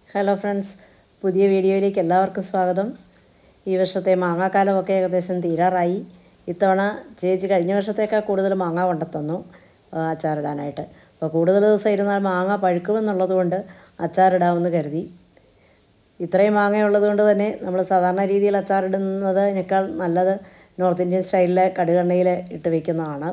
Hello friends, പുതിയ വീഡിയോയിലേക്ക് എല്ലാവർക്കും സ്വാഗതം. ഈ വർഷത്തെ മാങ്ങാക്കാലമൊക്കെ ഏകദേശം തീരാറായി. ഇത്തവണ ചേച്ചി കഴിഞ്ഞ വർഷത്തേക്കാൾ കൂടുതൽ മാങ്ങ കൊണ്ടുത്തന്നു അച്ചാറിടാനായിട്ട്. അപ്പോൾ കൂടുതൽ ദിവസം ഇരുന്നാൽ മാങ്ങ പഴുക്കുമെന്നുള്ളത് കൊണ്ട് അച്ചാറിടാമെന്ന് കരുതി. ഇത്രയും മാങ്ങയുള്ളത് കൊണ്ട് തന്നെ നമ്മൾ സാധാരണ രീതിയിൽ അച്ചാറിടുന്നതിനേക്കാൾ നല്ലത് നോർത്ത് ഇന്ത്യൻ സ്റ്റൈലിലെ കടുകെണ്ണയിൽ ഇട്ട് വയ്ക്കുന്നതാണ്.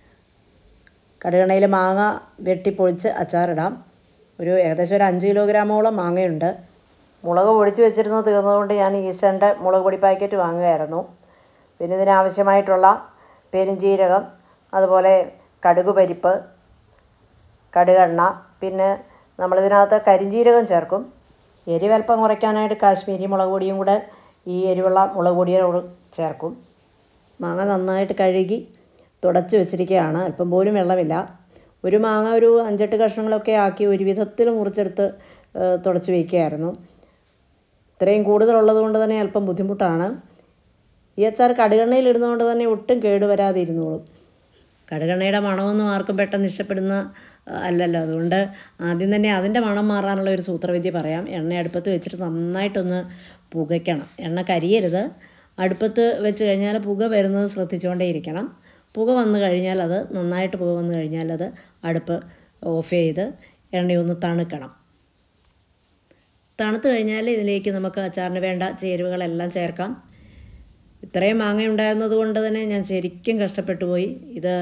കടുകെണ്ണയിൽ മാങ്ങ വെട്ടിപ്പൊളിച്ച് അച്ചാറിടാം. ഏകദേശം ഒരു 5 കിലോഗ്രാമോളം മാങ്ങയുണ്ട്. മുളക് പൊടിച്ച് വെച്ചിരുന്നത് തീർന്നതുകൊണ്ട് ഞാൻ ഈസ്റ്റേണിൻ്റെ മുളക് പൊടി പാക്കറ്റ് വാങ്ങുകയായിരുന്നു. പിന്നെ ഇതിനാവശ്യമായിട്ടുള്ള പെരുംജീരകം, അതുപോലെ കടുക് പരിപ്പ്, കടുകെണ്ണ, പിന്നെ നമ്മളിതിനകത്ത് കരിഞ്ജീരകം ചേർക്കും. എരിവൽപ്പം കുറയ്ക്കാനായിട്ട് കാശ്മീരി മുളക് പൊടിയും കൂടെ ഈ എരിവുള്ള മുളക് പൊടിയോട് ചേർക്കും. മാങ്ങ നന്നായിട്ട് കഴുകി തുടച്ച് വെച്ചിരിക്കുകയാണ്. അല്പം പോലും വെള്ളമില്ല. ഒരു മാങ്ങ ഒരു 5-8 കഷ്ണങ്ങളൊക്കെ ആക്കി ഒരു വിധത്തിൽ മുറിച്ചെടുത്ത് തുടച്ച് വയ്ക്കുകയായിരുന്നു. ഇത്രയും കൂടുതലുള്ളത് കൊണ്ട് തന്നെ അല്പം ബുദ്ധിമുട്ടാണ്. ഈ അച്ചാർ കടുകെണ്ണയിൽ ഇടുന്നതുകൊണ്ട് തന്നെ ഒട്ടും കേടുവരാതെ ഇരുന്നോളും. കടുകെണ്ണയുടെ മണമൊന്നും ആർക്കും പെട്ടെന്ന് ഇഷ്ടപ്പെടുന്ന അല്ലല്ലോ. അതുകൊണ്ട് ആദ്യം തന്നെ അതിൻ്റെ മണം മാറാനുള്ള ഒരു സൂത്രവിദ്യ പറയാം. എണ്ണ അടുപ്പത്ത് വെച്ചിട്ട് നന്നായിട്ടൊന്ന് പുകയ്ക്കണം. എണ്ണ കരിയരുത്. അടുപ്പത്ത് വെച്ച് കഴിഞ്ഞാൽ പുക വരുന്നത് ശ്രദ്ധിച്ചുകൊണ്ടേ ഇരിക്കണം. പുക വന്നു കഴിഞ്ഞാൽ നന്നായിട്ട് പുക വന്നു കഴിഞ്ഞാൽ അടുപ്പ് ഓഫ് ചെയ്ത് എണ്ണയൊന്ന് തണുക്കണം. തണുത്ത് കഴിഞ്ഞാൽ ഇതിലേക്ക് നമുക്ക് അച്ചാറിന് വേണ്ട ചേരുവകളെല്ലാം ചേർക്കാം. ഇത്രയും മാങ്ങ ഉണ്ടായിരുന്നത് കൊണ്ട് തന്നെ ഞാൻ ശരിക്കും കഷ്ടപ്പെട്ടു പോയി. ഇത്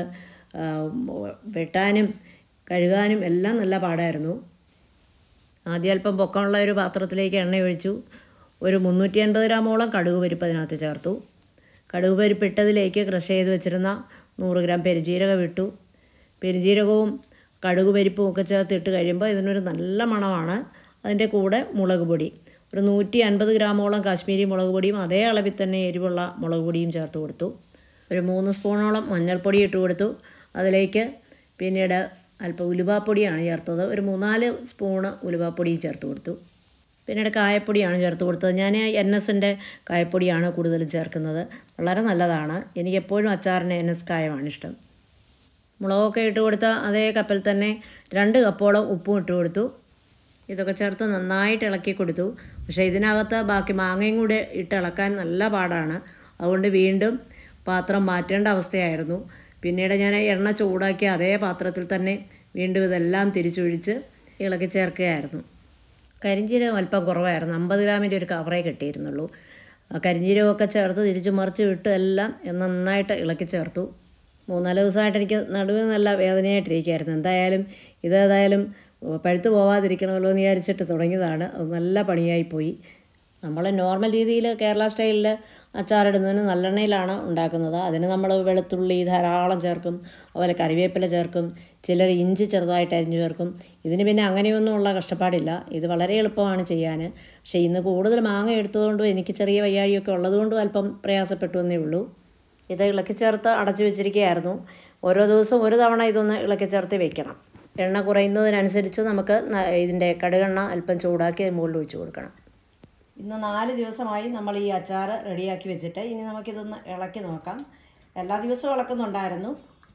വെട്ടാനും കഴുകാനും എല്ലാം നല്ല പാടായിരുന്നു. ആദ്യം അല്പം പൊക്കമുള്ള ഒരു പാത്രത്തിലേക്ക് എണ്ണ ഒഴിച്ചു. ഒരു 350 ഗ്രാമോളം കടുക് പരിപ്പ് അതിനകത്ത് ചേർത്തു. കടുക് പരിപ്പ് ഇട്ടതിലേക്ക് ക്രഷ് ചെയ്ത് വെച്ചിരുന്ന 100 ഗ്രാം പെരുംജീരകം ഇട്ടു. പെരുംജീരകവും കടുക് പരിപ്പും ഒക്കെ ചേർത്തിട്ട് കഴിയുമ്പോൾ ഇതിനൊരു നല്ല മണമാണ്. അതിൻ്റെ കൂടെ മുളക് പൊടി ഒരു 150 ഗ്രാമോളം കാശ്മീരി മുളക് പൊടിയും അതേ അളവിൽ തന്നെ എരിവുള്ള മുളക് പൊടിയും ചേർത്ത് കൊടുത്തു. ഒരു 3 സ്പൂണോളം മഞ്ഞൾപ്പൊടി ഇട്ട് കൊടുത്തു. അതിലേക്ക് പിന്നീട് അല്പം ഉലുവാപ്പൊടിയാണ് ചേർത്തത്. ഒരു 3-4 സ്പൂണ് ഉലുവാപ്പൊടിയും ചേർത്ത് കൊടുത്തു. പിന്നീട് കായപ്പൊടിയാണ് ചേർത്ത് കൊടുത്തത്. ഞാൻ NSൻ്റെ കായപ്പൊടിയാണ് കൂടുതലും ചേർക്കുന്നത്. വളരെ നല്ലതാണ്. എനിക്കെപ്പോഴും അച്ചാറിന് NS കായമാണ് ഇഷ്ടം. മുളകൊക്കെ ഇട്ട് കൊടുത്ത അതേ കപ്പിൽ തന്നെ 2 കപ്പോളം ഉപ്പും ഇട്ട് കൊടുത്തു. ഇതൊക്കെ ചേർത്ത് നന്നായിട്ട് ഇളക്കി കൊടുത്തു. പക്ഷേ ഇതിനകത്ത് ബാക്കി മാങ്ങയും കൂടെ ഇട്ട് ഇളക്കാൻ നല്ല പാടാണ്. അതുകൊണ്ട് വീണ്ടും പാത്രം മാറ്റേണ്ട അവസ്ഥയായിരുന്നു. പിന്നീട് ഞാൻ എണ്ണ ചൂടാക്കി അതേ പാത്രത്തിൽ തന്നെ വീണ്ടും ഇതെല്ലാം തിരിച്ചൊഴിച്ച് ഇളക്കി ചേർക്കുകയായിരുന്നു. കരിഞ്ജീരകം അല്പം കുറവായിരുന്നു. 50 ഗ്രാമിൻ്റെ ഒരു കവറേ കിട്ടിയിരുന്നുള്ളൂ. കരിഞ്ജീരകമൊക്കെ ചേർത്ത് തിരിച്ച് മറിച്ച് ഇട്ട് എല്ലാം നന്നായിട്ട് ഇളക്കി ചേർത്തു. 3-4 ദിവസമായിട്ട് എനിക്ക് നടുവിന് നല്ല വേദനയായിട്ടിരിക്കുകയായിരുന്നു. ഏതായാലും പഴുത്ത് പോവാതിരിക്കണമല്ലോ എന്ന് വിചാരിച്ചിട്ട് തുടങ്ങിയതാണ്. അത് നല്ല പണിയായിപ്പോയി. നമ്മൾ നോർമൽ രീതിയിൽ കേരള സ്റ്റൈലിൽ അച്ചാറിടുന്നതിന് നല്ലെണ്ണയിലാണ് ഉണ്ടാക്കുന്നത്. അതിന് നമ്മൾ വെളുത്തുള്ളി ധാരാളം ചേർക്കും, അതുപോലെ കറിവേപ്പില ചേർക്കും, ചിലർ ഇഞ്ചി ചെറുതായിട്ട് അരിഞ്ഞു ചേർക്കും. ഇതിന് പിന്നെ അങ്ങനെയൊന്നുമുള്ള കഷ്ടപ്പാടില്ല. ഇത് വളരെ എളുപ്പമാണ് ചെയ്യാൻ. പക്ഷേ ഇന്ന് കൂടുതൽ മാങ്ങ എടുത്തതുകൊണ്ടും എനിക്ക് ചെറിയ വയ്യാഴിയൊക്കെ ഉള്ളതുകൊണ്ടും അല്പം പ്രയാസപ്പെട്ടു എന്നേ ഉള്ളൂ. ഇത് ഇളക്കി ചേർത്ത് അടച്ചു വെച്ചിരിക്കുകയായിരുന്നു. ഓരോ ദിവസവും ഒരു തവണ ഇതൊന്ന് ഇളക്കി ചേർത്ത് വെക്കണം. എണ്ണ കുറയുന്നതിനനുസരിച്ച് നമുക്ക് ഇതിൻ്റെ കടുകെണ്ണ അല്പം ചൂടാക്കി മുകളിൽ ഒഴിച്ച് കൊടുക്കണം. ഇന്ന് 4 ദിവസമായി നമ്മൾ ഈ അച്ചാർ റെഡിയാക്കി വെച്ചിട്ട് ഇനി നമുക്കിതൊന്ന് ഇളക്കി നോക്കാം. എല്ലാ ദിവസവും ഇളക്കുന്നുണ്ടായിരുന്നു.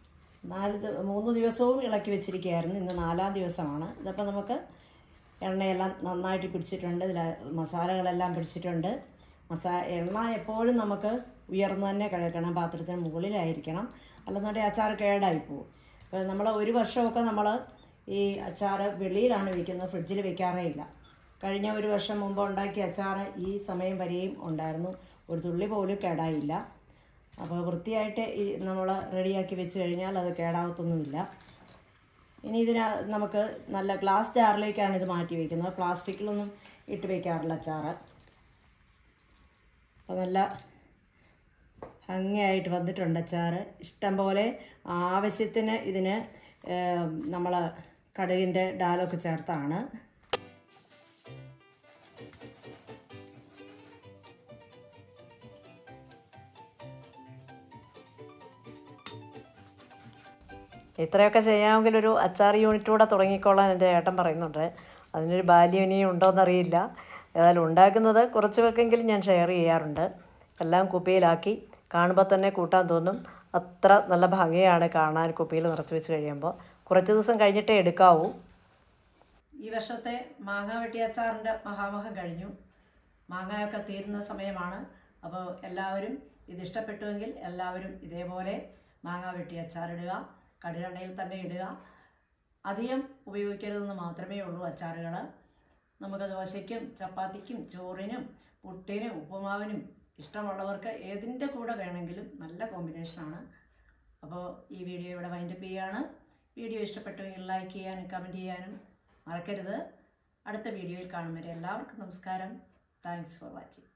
3 ദിവസവും ഇളക്കി വെച്ചിരിക്കുകയായിരുന്നു. ഇന്ന് 4-ാം ദിവസമാണ്. ഇതപ്പോൾ നമുക്ക് എണ്ണയെല്ലാം നന്നായിട്ട് പിടിച്ചിട്ടുണ്ട്. ഇതിൽ മസാലകളെല്ലാം പിടിച്ചിട്ടുണ്ട്. എണ്ണ എപ്പോഴും നമുക്ക് ഉയർന്നു തന്നെ കിടക്കണം. പാത്രത്തിന് മുകളിലായിരിക്കണം. അല്ലെന്നുണ്ടെങ്കിൽ അച്ചാർ കേടായിപ്പോവും. അപ്പോൾ നമ്മൾ ഒരു വർഷമൊക്കെ നമ്മൾ ഈ അച്ചാർ വെളിയിലാണ് വയ്ക്കുന്നത്, ഫ്രിഡ്ജിൽ വെക്കാറേ ഇല്ല. കഴിഞ്ഞ ഒരു വർഷം മുമ്പ് ഉണ്ടാക്കിയ അച്ചാർ ഈ സമയം വരെയും ഉണ്ടായിരുന്നു. ഒരു തുള്ളി പോലും കേടായില്ല. അപ്പോൾ വൃത്തിയായിട്ട് നമ്മൾ റെഡിയാക്കി വെച്ച് കഴിഞ്ഞാൽ അത് കേടാവത്തൊന്നുമില്ല. ഇനി നമുക്ക് നല്ല ഗ്ലാസ് ജാറിലേക്കാണ് ഇത് മാറ്റി വയ്ക്കുന്നത്. പ്ലാസ്റ്റിക്കിലൊന്നും ഇട്ട് വയ്ക്കാറില്ല അച്ചാർ. അപ്പോൾ നല്ല ഭംഗിയായിട്ട് വന്നിട്ടുണ്ട് അച്ചാർ. ഇഷ്ടം പോലെ ആവശ്യത്തിന് ഇതിന് നമ്മൾ കടുകിൻ്റെ ഡാലൊക്കെ ചേർത്താണ്. ഇത്രയൊക്കെ ചെയ്യാമെങ്കിൽ ഒരു അച്ചാർ യൂണിറ്റ് കൂടെ തുടങ്ങിക്കോളാൻ എൻ്റെ ഏട്ടൻ പറയുന്നുണ്ട്. അതിനൊരു ബാല്യം ഇനിയും ഉണ്ടോയെന്നറിയില്ല. ഏതായാലും ഉണ്ടാക്കുന്നത് കുറച്ച് പേർക്കെങ്കിലും ഞാൻ ഷെയർ ചെയ്യാറുണ്ട്. എല്ലാം കുപ്പിയിലാക്കി കാണുമ്പോൾ തന്നെ കൂട്ടാൻ തോന്നും. അത്ര നല്ല ഭംഗിയാണ് കാണാൻ കുപ്പിയിൽ നിറച്ച് വെച്ച് കഴിയുമ്പോൾ. കുറച്ച് ദിവസം കഴിഞ്ഞിട്ടേ എടുക്കാവൂ. ഈ വർഷത്തെ മാങ്ങ വെട്ടി അച്ചാറിൻ്റെ മഹാമഹം കഴിഞ്ഞു. മാങ്ങയൊക്കെ തീരുന്ന സമയമാണ്. അപ്പോൾ എല്ലാവരും ഇത് ഇഷ്ടപ്പെട്ടുവെങ്കിൽ എല്ലാവരും ഇതേപോലെ മാങ്ങ വെട്ടി അച്ചാറിടുക. കടുകെണ്ണയിൽ തന്നെ ഇടുക. അധികം ഉപയോഗിക്കരുതെന്ന് മാത്രമേ ഉള്ളൂ അച്ചാറുകൾ. നമുക്ക് ദോശയ്ക്കും ചപ്പാത്തിക്കും ചോറിനും പുട്ടിനും ഉപ്പുമാവിനും ഇഷ്ടമുള്ളവർക്ക് ഏതിൻ്റെ കൂടെ വേണമെങ്കിലും നല്ല കോമ്പിനേഷനാണ്. അപ്പോൾ ഈ വീഡിയോ ഇവിടെ വൈൻഡപ്പ് ചെയ്യുകയാണ്. വീഡിയോ ഇഷ്ടപ്പെട്ടുവെങ്കിൽ ലൈക്ക് ചെയ്യാനും കമൻറ്റ് ചെയ്യാനും മറക്കരുത്. അടുത്ത വീഡിയോയിൽ കാണും വരെ എല്ലാവർക്കും നമസ്കാരം. Thanks for watching.